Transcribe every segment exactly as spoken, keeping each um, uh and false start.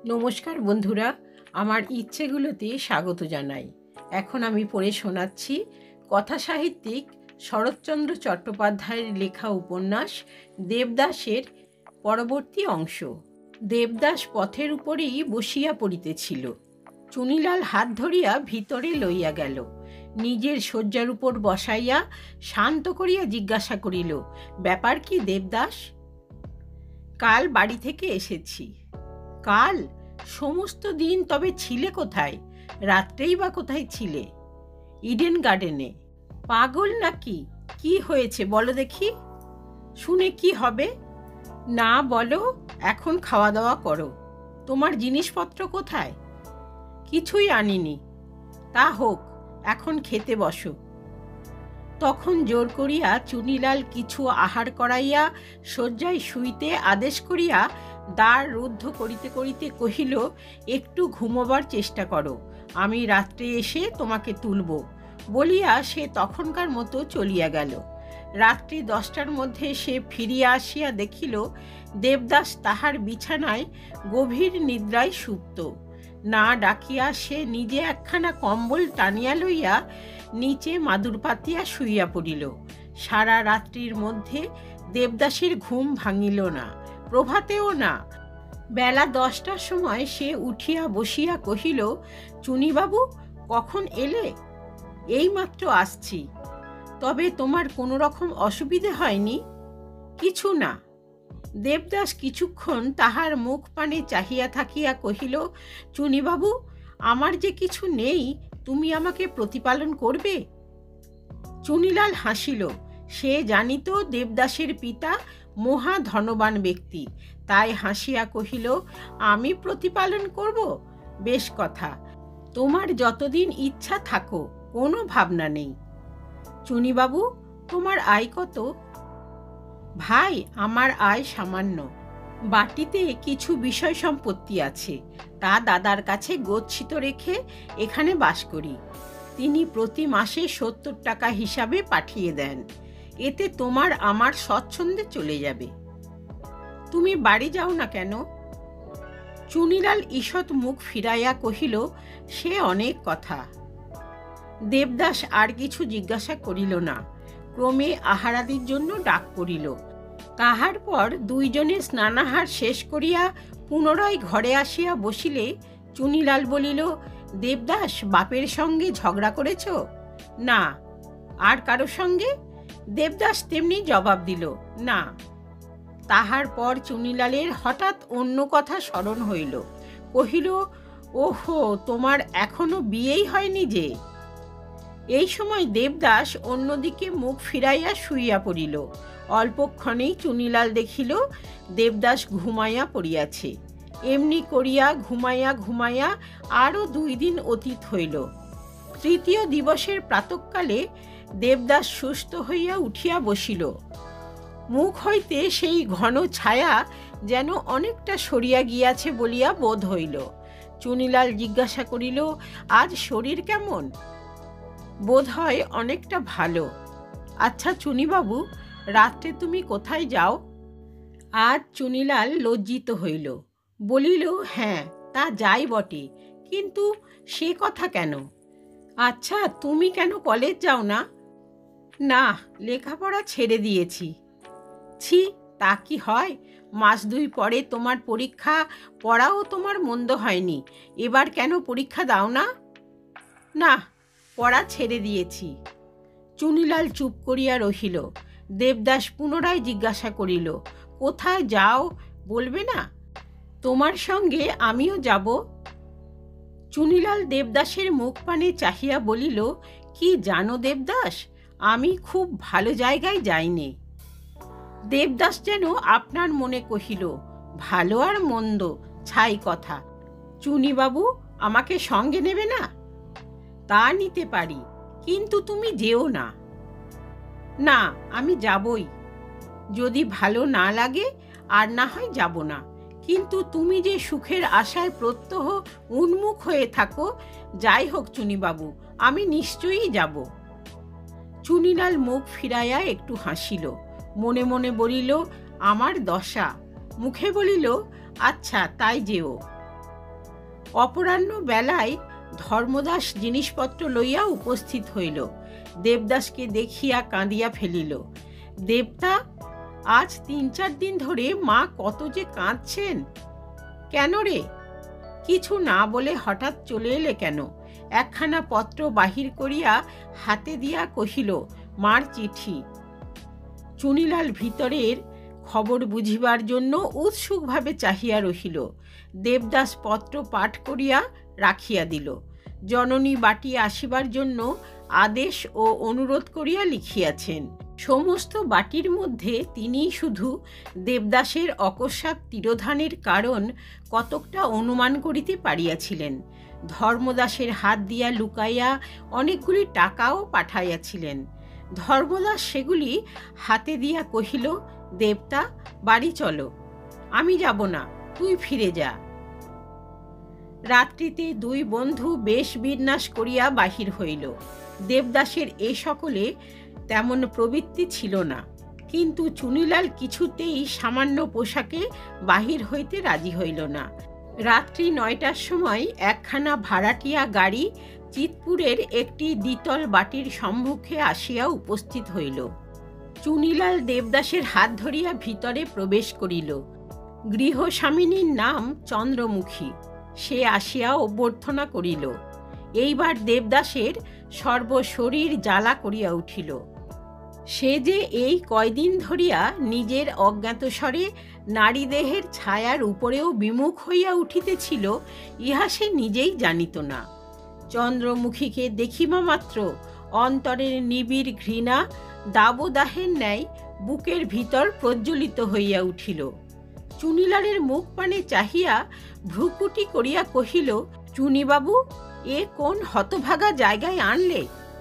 নমস্কার বন্ধুরা, আমার ইচ্ছেগুলোতে স্বাগত জানাই। এখন আমি পড়ে শোনাচ্ছি কথা সাহিত্যিক শরৎচন্দ্র চট্টোপাধ্যায়ের লেখা উপন্যাস দেবদাসের পরবর্তী অংশ। দেবদাস পথের উপরেই বসিয়া পড়িতেছিল। চুনিলাল হাত ধরিয়া ভিতরে লইয়া গেল। নিজের শয্যার উপর বসাইয়া শান্ত করিয়া জিজ্ঞাসা করিল, ব্যাপার কি দেবদাস? কাল বাড়ি থেকে এসেছি। কাল? সমস্ত দিন তবে ছিলে কোথায়? রাত্রেই বা কোথায় ছিলে? ইডেন গার্ডেনে। পাগল নাকি? কি হয়েছে বলো দেখি। শুনে কি হবে? না বলো, এখন খাওয়া দাওয়া করো। তোমার জিনিসপত্র কোথায়? কিছুই আনিনি। তা হোক, এখন খেতে বসো। তখন জোর করিয়া চুনিলাল কিছু আহার করাইয়া শয্যায় শুইতে আদেশ করিয়া দ্বার রুদ্ধ করিতে করিতে কহিল, একটু ঘুমোবার চেষ্টা করো, আমি রাত্রে এসে তোমাকে তুলব বলিয়া সে তখনকার মতো চলিয়া গেল। রাত্রি দশটার মধ্যে সে ফিরিয়া আসিয়া দেখিল দেবদাস তাহার বিছানায় গভীর নিদ্রায় সুপ্ত। না ডাকিয়া সে নিজে একখানা কম্বল টানিয়া লইয়া নিচে মাদুর পাতিয়া শুইয়া পড়িল। সারা রাত্রির মধ্যে দেবদাসের ঘুম ভাঙিল না, প্রভাতেও না। বেলা দশটার সময় সে উঠিয়া বসিয়া কহিল, চুনিবাবু, কখন এলে? এইমাত্র আসছি। তবে তোমার কোনো রকম অসুবিধে হয়নি? কিছু না। দেবদাস কিছুক্ষণ তাহার মুখ পানে চাহিয়া থাকিয়া কহিল, চুনিবাবু, আমার যে কিছু নেই, তুমি আমাকে প্রতিপালন করবে? চুনিলাল হাসিল। সে জানিত দেবদাসের পিতা মহা ধনবান ব্যক্তি, তাই হাসিয়া কহিল, আমি প্রতিপালন করব? বেশ কথা, তোমার যতদিন ইচ্ছা থাকো, কোনো ভাবনা নেই। চুনিবাবু, তোমার আয় কত? ভাই, আমার আয় সামান্য। বাটিতে কিছু বিষয় সম্পত্তি আছে, তা দাদার কাছে গচ্ছিত রেখে এখানে বাস করি। তিনি প্রতি মাসে সত্তর টাকা হিসাবে পাঠিয়ে দেন। এতে তোমার আমার স্বচ্ছন্দে চলে যাবে। তুমি বাড়ি যাও না কেন? চুনিলাল ঈষৎ মুখ ফিরাইয়া কহিল, সে অনেক কথা। দেবদাস আর কিছু জিজ্ঞাসা করিল না। ক্রমে আহারাদির জন্য ডাক পড়িল। তাহার পর দুইজনে স্নানাহার শেষ করিয়া পুনরায় ঘরে আসিয়া বসিলে চুনিলাল বলিল, দেবদাস, বাপের সঙ্গে ঝগড়া করেছ? না। আর কারো সঙ্গে? দেবদাস তেমনি জবাব দিল, না। তাহার পর চুনিলালের হঠাৎ অন্য কথা স্মরণ হইল। কহিল, ওহো, তোমার এখনো বিয়েই হয়নি যে? এই সময় দেবদাস অন্যদিকে মুখ ফিরাইয়া শুইয়া পড়িল। অল্পক্ষণেই চুনিলাল দেখিল দেবদাস ঘুমাইয়া পড়িয়াছে। এমনি করিয়া ঘুমাইয়া ঘুমাইয়া আরও দুই দিন অতীত হইল। তৃতীয় দিবসের প্রাতঃকালে দেবদাস সুস্থ হইয়া উঠিয়া বসিল। মুখ হইতে সেই ঘন ছায়া যেন অনেকটা সরিয়া গিয়াছে বলিয়া বোধ হইল। চুনিলাল জিজ্ঞাসা করিল, আজ শরীর কেমন? বোধ হয় অনেকটা ভালো। আচ্ছা চুনিবাবু, রাত্রে তুমি কোথায় যাও? আজ চুনিলাল লজ্জিত হইল। বলিল, হ্যাঁ, তা যাই বটে, কিন্তু সে কথা কেন? আচ্ছা, তুমি কেন কলেজ যাও না? না, লেখাপড়া ছেড়ে দিয়েছি। ছি, তা কি হয়? মাস দুই পরে তোমার পরীক্ষা, পড়াও তোমার মন্দ হয়নি, এবার কেন পরীক্ষা দাও না? না, পড়া ছেড়ে দিয়েছি। চুনিলাল চুপ করিয়া রহিল। দেবদাস পুনরায় জিজ্ঞাসা করিল, কোথায় যাও বলবে না? তোমার সঙ্গে আমিও যাব। চুনিলাল দেবদাসের মুখ পানে চাহিয়া বলিল, কি জানো দেবদাস, আমি খুব ভালো জায়গায় যাইনি। দেবদাস যেন আপনার মনে কহিল, ভালো আর মন্দ ছাই কথা। চুনিবাবু, আমাকে সঙ্গে নেবে না? তা নিতে পারি, কিন্তু তুমি যেও না। না, আমি যাবই। যদি ভালো না লাগে আর না হয় যাব না, কিন্তু তুমি যে সুখের আশায় প্রত্যহ উন্মুখ হয়ে থাকো, যাই হোক চুনিবাবু, আমি নিশ্চয়ই যাব। চুনিলাল মুখ ফিরাইয়া একটু হাসিল। মনে মনে বলিল, আমার দশা। মুখে বলিল, আচ্ছা তাই যেও। অপরাহ্ন বেলায় ধর্মদাস জিনিসপত্র লইয়া উপস্থিত হইল। দেবদাসকে দেখিয়া কাঁদিয়া ফেলিল। দেবতা, আজ তিন চার দিন ধরে মা কত যে কাঁদছেন। কেন রে? কিছু না বলে হঠাৎ চলে এলে কেন? একখানা পত্র বাহির করিয়া হাতে দিয়া কহিল, মার চিঠি। চুনিলাল ভিতরের খবর বুঝিবার জন্য উৎসুকভাবে চাহিয়া রহিল। দেবদাস পত্র পাঠ করিয়া রাখিয়া দিল। জননী বাটি আসিবার জন্য আদেশ ও অনুরোধ করিয়া লিখিয়াছেন। সমস্ত বাটির মধ্যে তিনি শুধু দেবদাসের অকস্মাৎ তিরোধানের কারণ কতকটা অনুমান করিতে পারিয়াছিলেন। ধর্মদাসের হাত দিয়া লুকাইয়া অনেকগুলি টাকাও পাঠাইয়াছিলেন। ধর্মদাস সেগুলি হাতে দিয়া কহিল, দেবতা, বাড়ি চলো। আমি যাব না, তুই ফিরে যা। রাত্রিতে দুই বন্ধু বেশ বিন্যাস করিয়া বাহির হইল। দেবদাসের এ সকলে তেমন প্রবৃত্তি ছিল না, কিন্তু চুনিলাল কিছুতেই সামান্য পোশাকে বাহির হইতে রাজি হইল না। রাত্রি নয়টার সময় একখানা ভাড়াটিয়া গাড়ি চিতপুরের একটি দ্বিতল বাটির সম্মুখে আসিয়া উপস্থিত হইল। চুনিলাল দেবদাসের হাত ধরিয়া ভিতরে প্রবেশ করিল। গৃহস্বামিনীর নাম চন্দ্রমুখী। সে আসিয়া অভ্যর্থনা করিল। এইবার দেবদাসের সর্বশরীর জ্বালা করিয়া উঠিল। সে যে এই কয়দিন ধরিয়া নিজের অজ্ঞাতস্বরে নারীদেহের ছায়ার উপরেও বিমুখ হইয়া উঠিতেছিল, ইহা সে নিজেই জানিত না। চন্দ্রমুখীকে দেখিবা মাত্র অন্তরের নিবিড় ঘৃণা দাবদাহের ন্যায় বুকের ভিতর প্রজ্বলিত হইয়া উঠিল। চুনিলালের মুখ পানে চাহিয়া ভ্রুকুটি করিয়া কহিল, চুনিবাবু, এ কোন হতভাগা জায়গায় আনলে?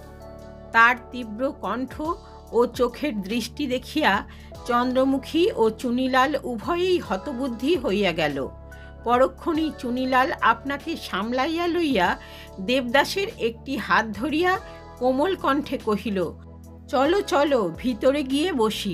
তার তীব্র কণ্ঠ ও চোখের দৃষ্টি দেখিয়া চন্দ্রমুখী ও চুনিলাল উভয়েই হতবুদ্ধি হইয়া গেল। পরক্ষণেই চুনিলাল আপনাকে সামলাইয়া লইয়া দেবদাসের একটি হাত ধরিয়া কোমল কণ্ঠে কহিল, চলো চলো, ভিতরে গিয়ে বসি।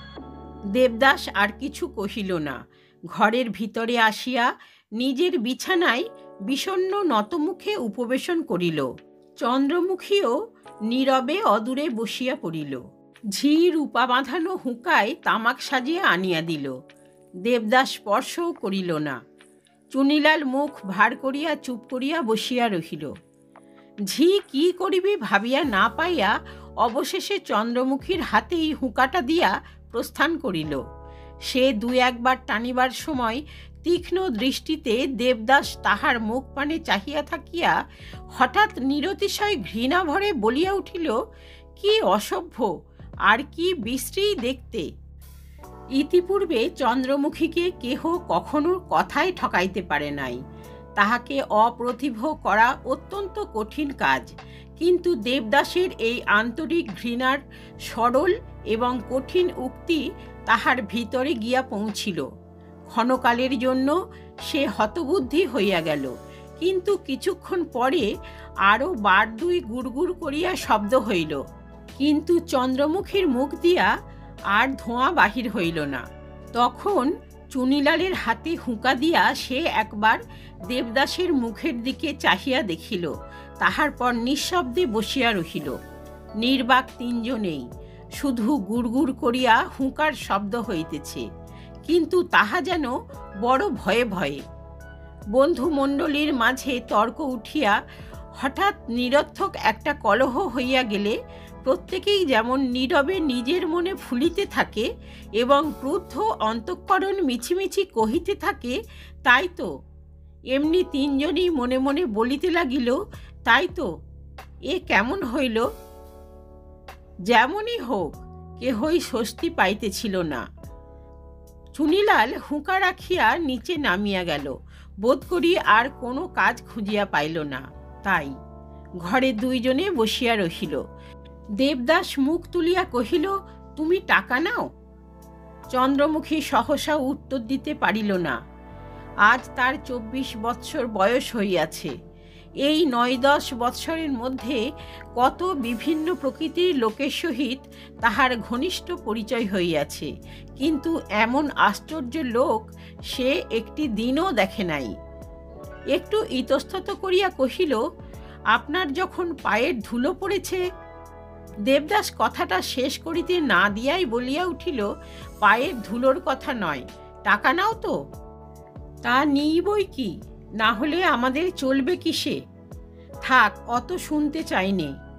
দেবদাস আর কিছু কহিল না। ঘরের ভিতরে আসিয়া নিজের বিছানায় বিষণ্ণ নতমুখে উপবেশন করিল। চন্দ্রমুখীও নীরবে অদূরে বসিয়া পড়িল। ঝি রূপা বাঁধানো হুঁকায় তামাক সাজিয়া আনিয়া দিল। দেবদাস স্পর্শও করিল না। চুনিলাল মুখ ভার করিয়া চুপ করিয়া বসিয়া রহিল। ঝি কি করিবি ভাবিয়া না পাইয়া অবশেষে চন্দ্রমুখীর হাতেই হুঁকাটা দিয়া প্রস্থান করিল। সে দুই একবার টানিবার সময় তীক্ষ্ণ দৃষ্টিতে দেবদাস তাহার মুখ পানে চাহিয়া থাকিয়া হঠাৎ নিরতিশয় ঘৃণা ভরে বলিয়া উঠিল, কি অসভ্য আর কি বিশ্রী দেখতে। ইতিপূর্বে চন্দ্রমুখীকে কেহ কখনো কথায় ঠকাইতে পারে নাই। তাহাকে অপ্রতিভ করা অত্যন্ত কঠিন কাজ, কিন্তু দেবদাসের এই আন্তরিক ঘৃণার সরল এবং কঠিন উক্তি তাহার ভিতরে গিয়া পৌঁছিল। ক্ষণকালের জন্য সে হতবুদ্ধি হইয়া গেল, কিন্তু কিছুক্ষণ পরে আরও বার দুই গুড়গুড় করিয়া শব্দ হইল, কিন্তু চন্দ্রমুখীর মুখ দিয়া আর ধোঁয়া বাহির হইল না। তখন চুনিলালের হাতে হুঁকা দিয়া সে একবার দেবদাসের মুখের দিকে চাহিয়া দেখিল, তাহার পর নিঃশব্দে বসিয়া রহিল। নির্বাক তিনজনেই, শুধু গুড়গুড় করিয়া হুঁকার শব্দ হইতেছে, কিন্তু তাহা যেন বড় ভয়ে ভয়ে। বন্ধুমণ্ডলীর মাঝে তর্ক উঠিয়া হঠাৎ নিরর্থক একটা কলহ হইয়া গেলে প্রত্যেকেই যেমন নীরবে নিজের মনে ফুলিতে থাকে এবং ক্রুদ্ধ অন্তঃকরণ মিছিমিছি কহিতে থাকে, তাই তো। এমনি তিনজনই মনে মনে বলিতে লাগিল, তাই তো, এ কেমন হইল? যেমনই হোক, কেহই স্বস্তি পাইতেছিল না। চুনিলাল হুঁকা রাখিয়া নিচে নামিয়া গেল। বোধ করি আর কোনো কাজ খুঁজিয়া পাইল না। তাই ঘরে দুইজনে বসিয়া রহিল। দেবদাস মুখ তুলিয়া কহিল, তুমি টাকা নাও? চন্দ্রমুখী সহসা উত্তর দিতে পারিল না। আজ তার চব্বিশ বৎসর বয়স হইয়াছে। এই নয় দশ বৎসরের মধ্যে কত বিভিন্ন প্রকৃতির লোকের সহিত তাহার ঘনিষ্ঠ পরিচয় হইয়াছে, কিন্তু এমন আশ্চর্য লোক সে একটি দিনও দেখে নাই। একটু ইতস্তত করিয়া কহিল, আপনার যখন পায়ের ধুলো পড়েছে। দেবদাস কথাটা শেষ করিতে না দিয়াই বলিয়া উঠিল, পায়ের ধুলোর কথা নয়, টাকা নাও তো। তা নিই বই কি, না হলে আমাদের চলবে কিসে? থাক, অত শুনতে চাই নে।